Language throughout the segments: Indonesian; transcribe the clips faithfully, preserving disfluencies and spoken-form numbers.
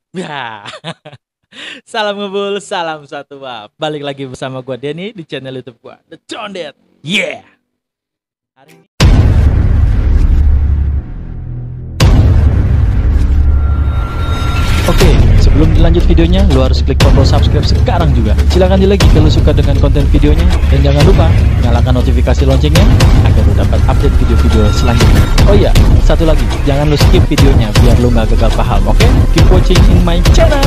Ya, salam ngebul, salam satu wap. Balik lagi bersama gua Denny di channel YouTube gua, The Condet. Yeah. Hari ini Oke, sebelum dilanjut videonya, lu harus klik tombol subscribe sekarang juga. Silahkan di like jika lu suka dengan konten videonya. Dan jangan lupa, nyalakan notifikasi loncengnya agar lu dapat update video-video selanjutnya. Oh iya, satu lagi, jangan lu skip videonya biar lu nggak gagal paham, oke? Keep watching in my channel.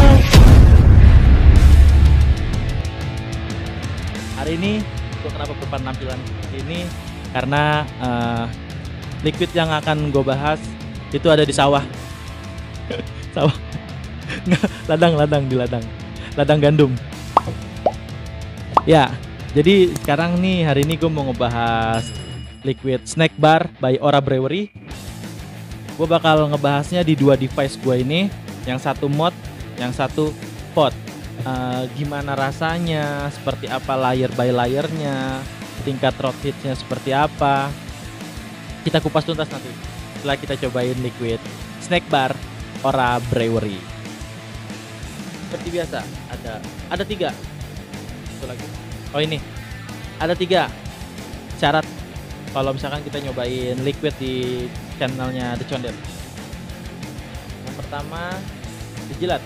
Hari ini gue kenapa berpenampilan ini karena uh, liquid yang akan gue bahas itu ada di sawah. Sawah. ladang ladang di ladang ladang gandum ya. Jadi sekarang nih, hari ini gue mau ngebahas liquid snack bar by Ora Brewery. Gue bakal ngebahasnya di dua device gue ini, yang satu mod, yang satu pot. Uh, gimana rasanya, seperti apa layer by layernya, tingkat throat hitsnya seperti apa, kita kupas tuntas nanti setelah kita cobain liquid snack bar Ora Brewery. Seperti biasa, ada ada tiga. Satu lagi. Oh ini, ada tiga syarat kalau misalkan kita nyobain liquid di channelnya The Condet. Yang pertama, dijilat.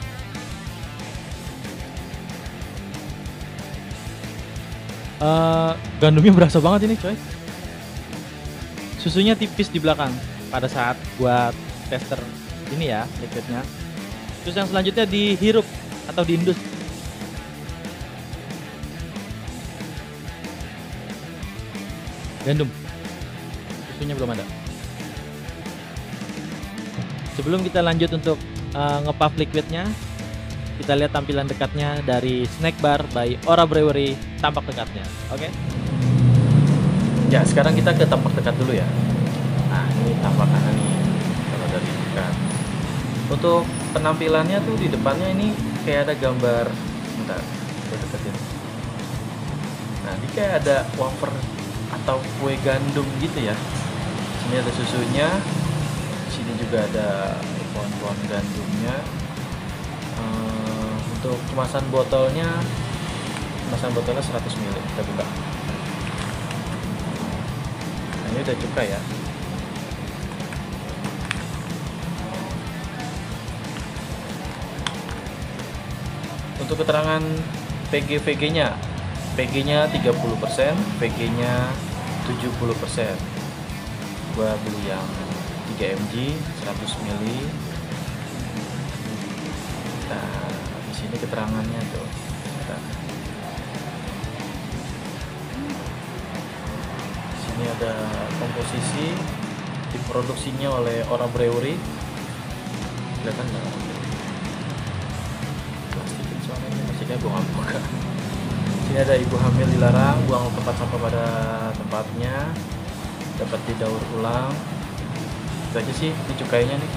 Uh, gandumnya berasa banget ini, coy. Susunya tipis di belakang pada saat buat tester ini ya, liquidnya. Terus yang selanjutnya dihirup atau diindus. Gandum. Susunya belum ada. Sebelum kita lanjut untuk uh, ngepuff liquidnya, kita lihat tampilan dekatnya dari snack bar by Ora Brewery, tampak dekatnya. Oke. Okay? Ya, sekarang kita ke tampak dekat dulu ya. Nah, ini tampakannya nih kalau dari dekat. Untuk penampilannya tuh di depannya ini kayak ada gambar, bentar, gue deketin. Nah, ini kayak ada wafer atau kue gandum gitu ya. Sini ada susunya, sini juga ada pohon-pohon gandumnya. Ehm, untuk kemasan botolnya, kemasan botolnya seratus mililiter, kita buka. Nah, ini udah cuka ya. Untuk keterangan P G V G-nya, P G-nya tiga puluh persen, V G-nya tujuh puluh persen. Gua beli yang tiga mililiter, seratus mililiter. Nah, di sini keterangannya tuh. Nah, di sini ada komposisi, diproduksinya oleh Ora Brewery. Kelihatan nggak? Maksudnya buang buka. Sini ada ibu hamil dilarang buang tempat sampah pada tempatnya, dapat didaur ulang. Itu aja sih dicukainya nih.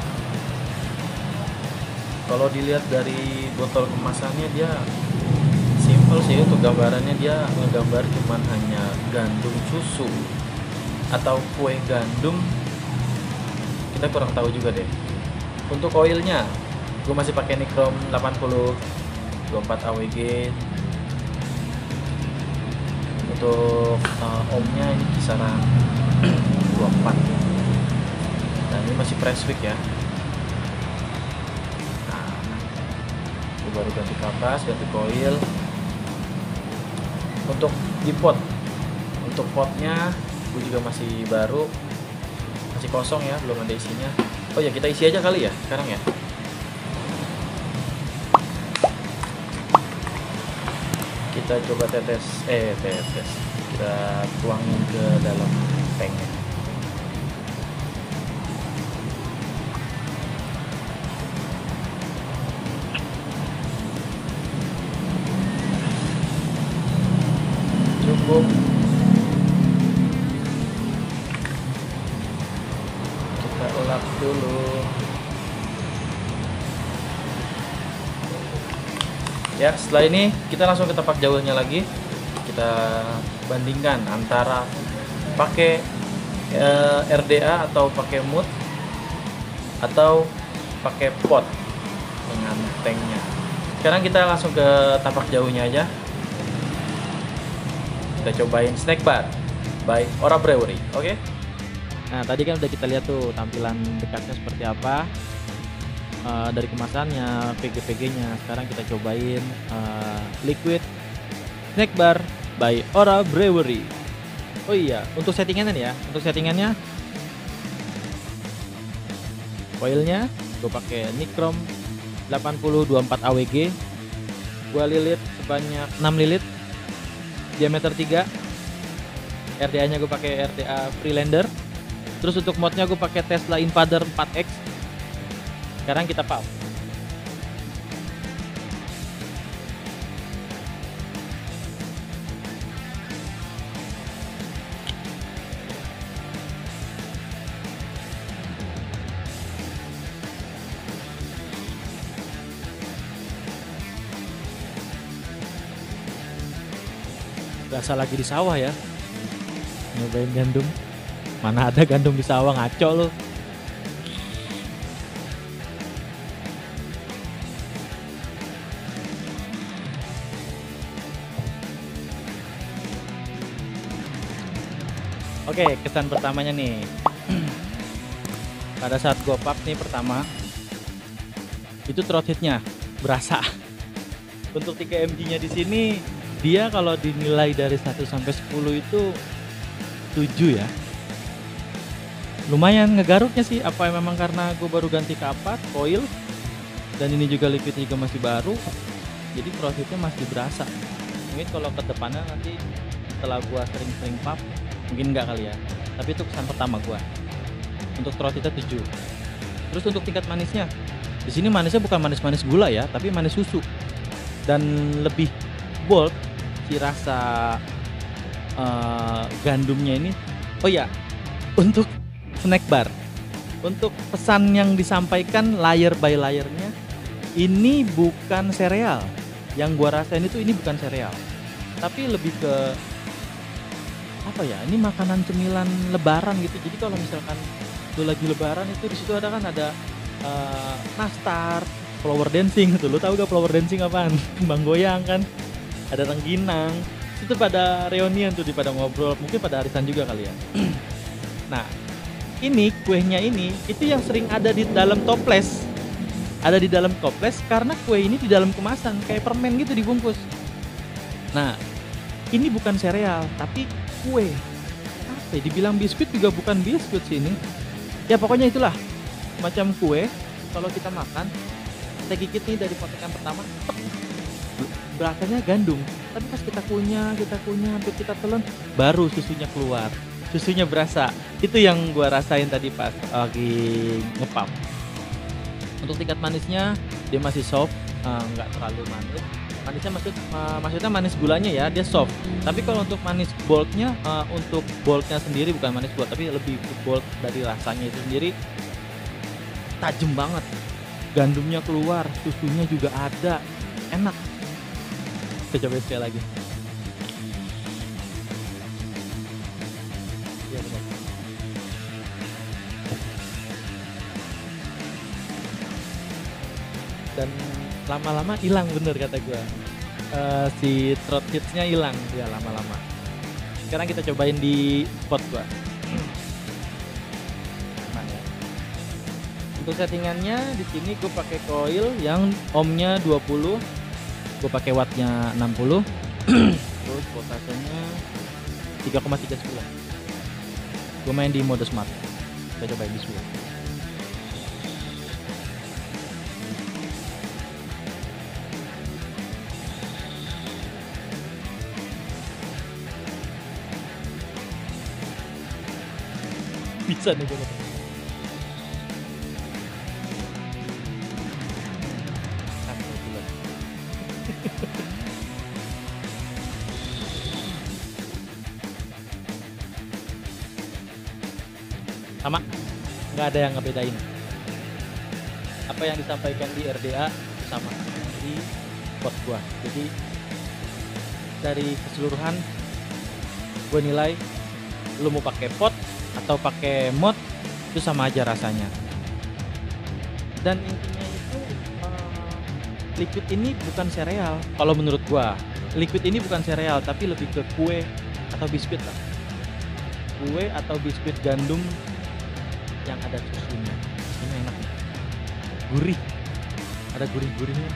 Kalau dilihat dari botol kemasannya, dia simple sih. Untuk gambarannya dia ngegambar cuman hanya gandum susu atau kue gandum, kita kurang tahu juga deh. Untuk oilnya, gue masih pakai Nichrome delapan puluh dua puluh empat A W G. Untuk uh, ohmnya ini kisaran dua puluh empat. Dan ini masih press wick ya. Nah, gue baru ganti kapas, ganti coil. Untuk di pot, untuk potnya gue juga masih baru, masih kosong ya, belum ada isinya. Oh ya, kita isi aja kali ya sekarang ya. Kita coba tetes, eh tetes, kita tuangin ke dalam tanknya. Cukup. Kita ulap dulu. Ya, setelah ini kita langsung ke tempat jauhnya lagi. Kita bandingkan antara pakai eh, R D A atau pakai mood atau pakai pot. dengan tanknya. Sekarang kita langsung ke tapak jauhnya aja. Kita cobain snack bar by Ora Brewery. Oke. Okay? Nah, tadi kan udah kita lihat tuh tampilan dekatnya seperti apa, uh, dari kemasannya, V G V G-nya. Sekarang kita cobain uh, liquid snack bar by Ora Brewery. Oh iya, untuk settingannya nih ya, untuk settingannya coilnya gue pakai Nicrom delapan nol dua empat A W G, gue lilit sebanyak enam lilit, diameter tiga, R D A-nya gue pakai R D A Freelander. Terus untuk modnya gue pakai Tesla Invader empat X. Sekarang kita pump. Berasa lagi di sawah ya, nyobain gandum. Mana ada gandum di sawah, ngaco lo. Oke, kesan pertamanya nih. Pada saat gua pump nih pertama, itu throat hitnya berasa. Untuk tiga M G-nya di sini, dia kalau dinilai dari satu sampai sepuluh itu tujuh ya. Lumayan ngegaruknya sih, apa memang karena gue baru ganti kapak, coil, dan ini juga liquidnya juga masih baru, jadi profitnya masih berasa. Mungkin kalau ke depannya nanti setelah gue sering-sering pump, mungkin enggak kali ya. Tapi itu kesan pertama gue. Untuk profitnya tujuh. Terus untuk tingkat manisnya, di sini manisnya bukan manis-manis gula ya, tapi manis susu. Dan lebih bold si rasa uh, gandumnya ini. Oh ya, untuk snack bar, untuk pesan yang disampaikan layer by layernya, ini bukan sereal. Yang gua rasain itu ini bukan sereal, tapi lebih ke apa ya? Ini makanan cemilan Lebaran gitu. Jadi kalau misalkan lu lagi Lebaran itu di situ ada kan ada uh, nastar, flower dancing gitu. Lu tahu gak flower dancing apaan? Kembang goyang kan? Ada rengginang. Itu pada reunian tuh, di pada ngobrol, mungkin pada arisan juga kali ya. Nah, ini kuenya ini itu yang sering ada di dalam toples, ada di dalam toples karena kue ini di dalam kemasan kayak permen gitu dibungkus. Nah, ini bukan sereal tapi kue. Apa ya, dibilang biskuit juga bukan biskuit sih ini. Ya pokoknya itulah macam kue. Kalau kita makan, kita gigit nih dari potongan pertama, berasanya gandum. Tapi pas kita kunyah, kita kunyah, hampir kita telan, baru susunya keluar. Susunya berasa. Itu yang gua rasain tadi pas lagi ngepump. Untuk tingkat manisnya dia masih soft, uh, nggak terlalu manis. Manisnya maksud uh, maksudnya manis gulanya ya, dia soft. Tapi kalau untuk manis boldnya, uh, untuk boldnya sendiri bukan manis bold, tapi lebih bold dari rasanya itu sendiri, tajam banget. Gandumnya keluar, susunya juga ada, enak. Kita coba sekali lagi. Ya, benar. Dan lama-lama hilang, bener kata gue. Uh, si throat hitsnya hilang ya lama-lama. Sekarang kita cobain di pot gue. Mana? Untuk settingannya di sini gue pakai coil yang ohmnya dua puluh, gue pakai wattnya enam puluh. Terus voltasenya tiga koma tiga sembilan. Gue main di mode smart. Kita cobain di sembilan. Bisa nih gue. Sama, nggak ada yang ngebedain. Apa yang disampaikan di R D A sama di pot gua. Jadi dari keseluruhan gue nilai lu mau pakai pot atau pakai mod itu sama aja rasanya. Dan intinya itu uh, liquid ini bukan sereal kalau menurut gua. Liquid ini bukan sereal tapi lebih ke kue atau biskuit lah. Kue atau biskuit gandum yang ada susunya. Ini enak nih. Gurih. Ada gurih-gurihnya.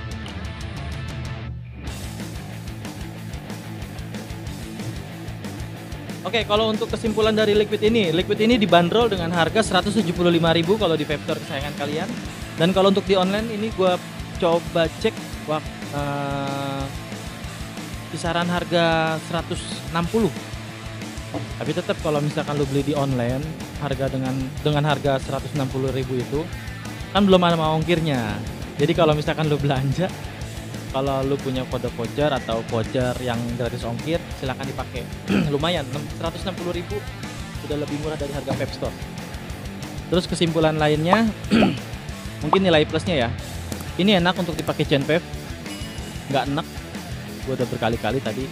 Oke, kalau untuk kesimpulan dari liquid ini, liquid ini dibanderol dengan harga seratus tujuh puluh lima ribu kalau di Vape Store kesayangan kalian. Dan kalau untuk di online ini gua coba cek wak, uh, kisaran harga seratus enam puluh. Tapi tetap kalau misalkan lu beli di online, harga dengan dengan harga seratus enam puluh ribu itu kan belum ada ongkirnya. Jadi kalau misalkan lu belanja, kalau lu punya kode voucher atau voucher yang gratis ongkir, silahkan dipakai. Lumayan, seratus enam puluh ribu sudah lebih murah dari harga Vape Store. Terus kesimpulan lainnya, mungkin nilai plusnya ya. Ini enak untuk dipakai chain vape, nggak enak. Gue udah berkali-kali tadi.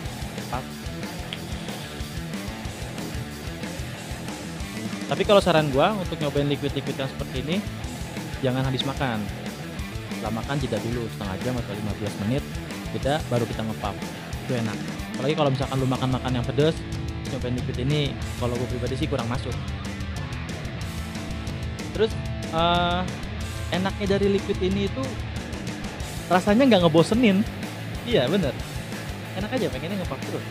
Tapi kalau saran gue untuk nyobain liquid-liquid yang seperti ini, jangan habis makan. Setelah makan jeda dulu setengah jam atau lima belas menit, jeda baru kita nge-puff. Itu enak. Apalagi kalau misalkan lu makan-makan yang pedas, nyobain liquid ini kalau gue pribadi sih kurang masuk. Terus uh, enaknya dari liquid ini itu rasanya nggak ngebosenin. Iya bener, enak aja, pengennya nge-puff terus.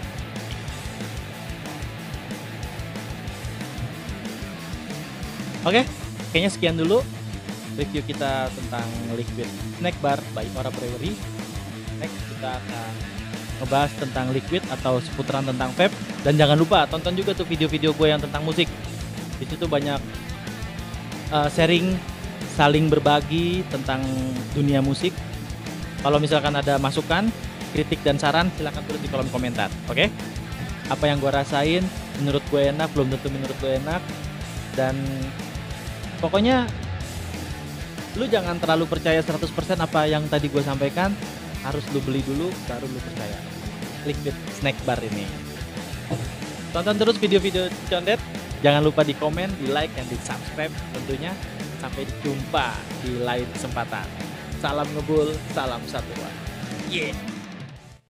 Oke, kayaknya sekian dulu review kita tentang liquid snack bar by Ora Brewery. Next kita akan ngebahas tentang liquid atau seputaran tentang vape. Dan jangan lupa tonton juga tuh video-video gue yang tentang musik. Di situ banyak uh, sharing, saling berbagi tentang dunia musik. Kalau misalkan ada masukan, kritik dan saran, silahkan tulis di kolom komentar. Oke? Apa yang gue rasain menurut gue enak, belum tentu menurut gue enak. Dan pokoknya lu jangan terlalu percaya seratus persen apa yang tadi gue sampaikan. Harus lu beli dulu baru lu percaya liquid snack bar ini. Tonton terus video-video condet. Jangan lupa di komen, di like, dan di subscribe tentunya. Sampai jumpa di lain kesempatan. Salam ngebul, salam satuan. Yeah.